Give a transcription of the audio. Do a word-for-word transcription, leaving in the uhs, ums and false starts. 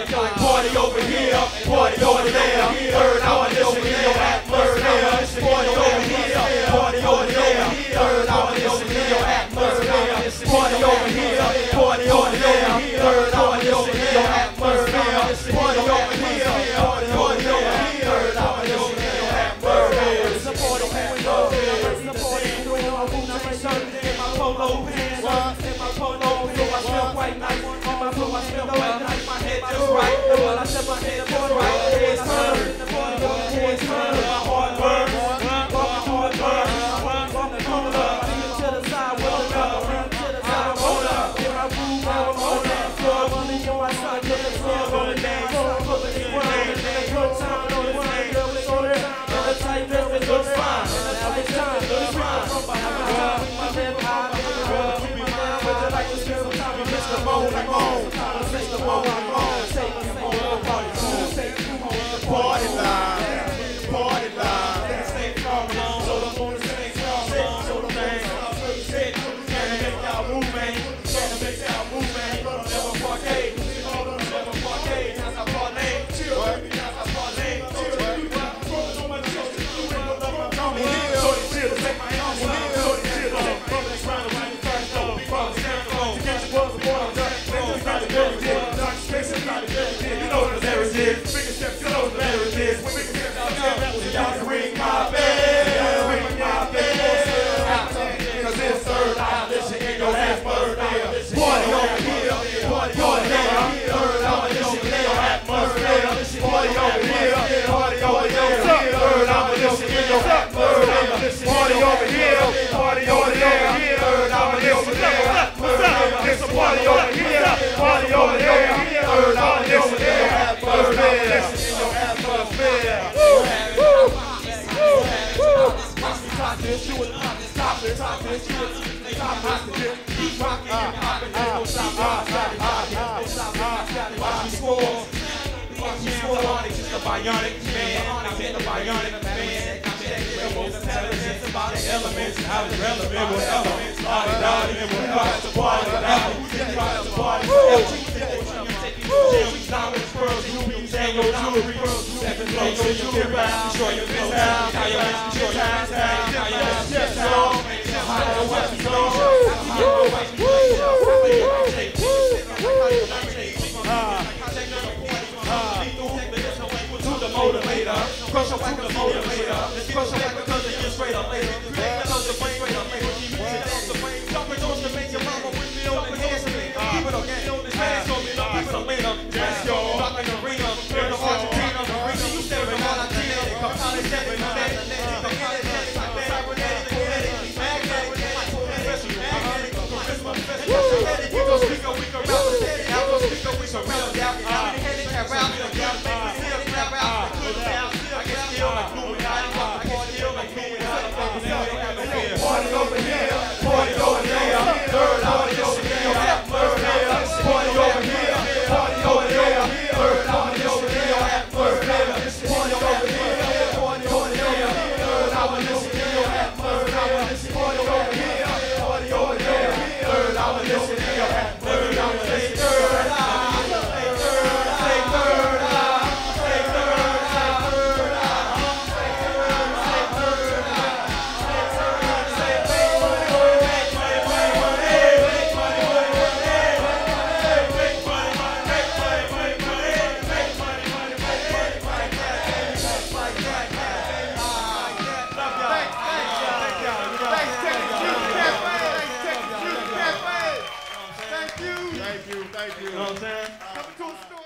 Party over here, party over there. Third hour, listen in your atmosphere. Party over here, party over there. Third hour, listen in your atmosphere. Party over here, party over there. Third hour, listen in your atmosphere. Party over here, party over there. Third hour, listen in your atmosphere. It's a party going on. It's a party going on. I'm shirt in my polo pants. In my polo pants, I smell white night. On my floor, I smell white night. My head just right. Well, I set my head just right. Head's turned. The party on the head's turned. My heart burns. My heart burns. From the corner, I lean to the side. Well, I'm up. To the side, I'm on up. In my room, now I'm on up. Floor, I'm in your outside. Get the floor on the dance. Floor, I'm pulling it round. And then good time on the wine. Girl, it's on there. And the tight dress, it looks fine. And now it's time. Looks fine. From behind my time. My left eye. Keep my mind. Would you like to spend some time with Mister Mo? Like Mo. Mister Mo, like Mo. Take me home. Take me home. Party line. Party line. Stay strong. So the moon is stay strong. So the thing. Can I make y'all move, man? Can I make y'all move, man? Never parquet. Never parquet. As I parlay. Chill, baby. As I parlay. Chill, baby. So much chill. Shorty chill to take my arms out. Shorty chill to take my arms out. When you first go, big brother, stand alone. To get your buzz aboard, I'm done. It's not a very deal. Doctor Space is not a very deal. You know what the marriage is. Biggest steps, you know what the marriage is. Biggest steps out there. So y'all can ring my bell. Ring my bell. Cause it's third eye. Listen in your ass, third eye. Party over here. Party over there. Third eye. Listen in your atmosphere. Party over here. Party over there. Third eye. Listen in your atmosphere. Party over here. Party over there. Third eye. Listen in your atmosphere. It's a party over here. Party over there. Third eye. Listen in your atmosphere. Listen in your atmosphere. Stop this, do it, stop this, stop this, do it, stop this, keep rocking and popping, don't stop, stop, stop, stop, stop, stop, watch me score, watch me score, it's just a bionic man, I'm in the bionic man, I'm most intelligent about the elements, how it's relevant with elements, party, party, and we're about to party, we're about to party, we diamonds, pearls, rubies, and your jewelry, seven flows, so you can ride, destroy your business, how you want to destroy your business. Motivator, crush your whack the motivator, crush your whack because it gets straighter later, because the brain straighter later, keep it off the brain, jumping on to make your mama with me on the hands to me, keep it on game, on this man, so me, keep it on later, that's your, rock in the arena, in the Argentina, the arena, you stepping on a team, come out and stepping on that, the kinetic, cybernetic, kinetic, magnetic, magnetic, magnetic, charisma, magnetic, we go speaker, we go round the steady, I go speaker, we go round the out, I'm in the head, I round the out, make me feel it, I round the party over here, party over there, third hour, listen in your atmosphere. Party over here, party over there, third hour, listen in your atmosphere. Party over here, party over there, third hour, listen in your atmosphere. Party over here, party over there, third hour, listen in your atmosphere. Third eye, say third eye, say third eye, say third eye, third eye, say third eye, say third eye, say third eye. Thank you. Thank you. You know what I'm saying? Coming to a store.